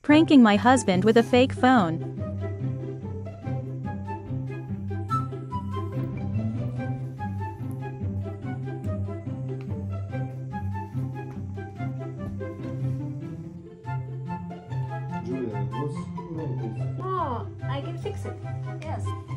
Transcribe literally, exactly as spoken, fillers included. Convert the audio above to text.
Pranking my husband with a fake phone. Julia, what's wrong with this? Oh, I can fix it. Yes.